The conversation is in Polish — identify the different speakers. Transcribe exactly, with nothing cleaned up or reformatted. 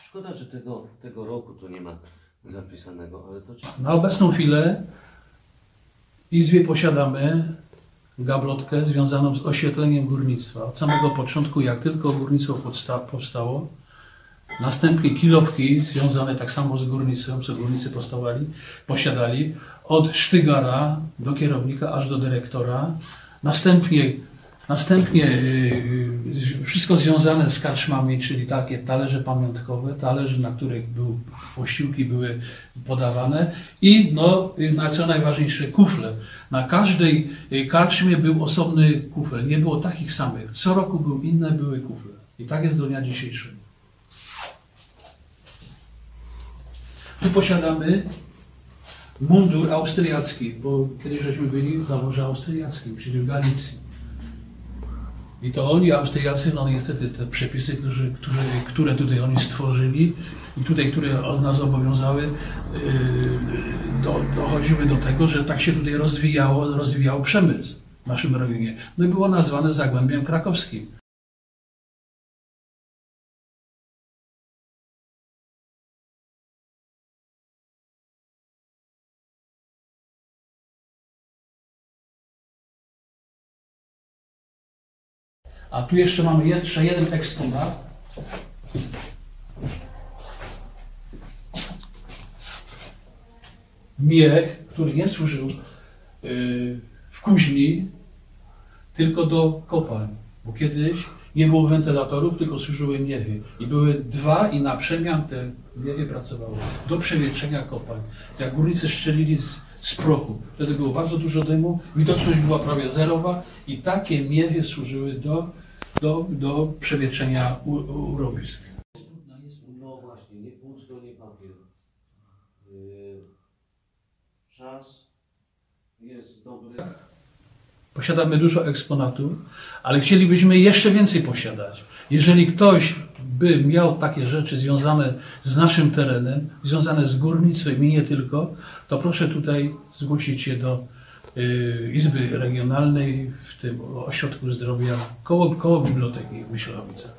Speaker 1: Szkoda, że tego, tego roku tu nie ma zapisanego, ale to...
Speaker 2: Na obecną chwilę w Izbie posiadamy gablotkę związaną z oświetleniem górnictwa. Od samego początku, jak tylko górnictwo powstało, następnie kilofki związane tak samo z górnictwem, co górnicy postawali, posiadali, od sztygara do kierownika aż do dyrektora. Następnie, następnie yy, wszystko związane z karczmami, czyli takie talerze pamiątkowe, talerze, na których był, posiłki były podawane i no, na co najważniejsze, kufle. Na każdej karczmie był osobny kufel, nie było takich samych. Co roku były inne, były kufle. I tak jest do dnia dzisiejszego. Tu posiadamy mundur austriacki, bo kiedyś żeśmy byli w zaborze austriackim, czyli w Galicji. I to oni, Austriacy, no niestety te przepisy, które, które, które tutaj oni stworzyli i tutaj, które nas obowiązały, yy, do, dochodziły do tego, że tak się tutaj rozwijało, rozwijał przemysł w naszym rejonie. No i było nazwane Zagłębiem Krakowskim. A tu jeszcze mamy jeszcze jeden eksponat. Miech, który nie służył w kuźni, tylko do kopalń. Bo kiedyś nie było wentylatorów, tylko służyły miechy. I były dwa i na przemian te miechy pracowały do przewietrzenia kopalń. Jak górnicy strzelili z, z prochu, wtedy było bardzo dużo dymu, widoczność była prawie zerowa i takie miechy służyły do, do, do przewietrzenia urobisk.
Speaker 1: No właśnie, nie płótno, nie papier. Yy, czas jest dobry.
Speaker 2: Posiadamy dużo eksponatów, ale chcielibyśmy jeszcze więcej posiadać. Jeżeli ktoś by miał takie rzeczy związane z naszym terenem, związane z górnictwem i nie tylko, to proszę tutaj zgłosić się do y, Izby Regionalnej w tym Ośrodku Zdrowia koło, koło Biblioteki w Myślowicach.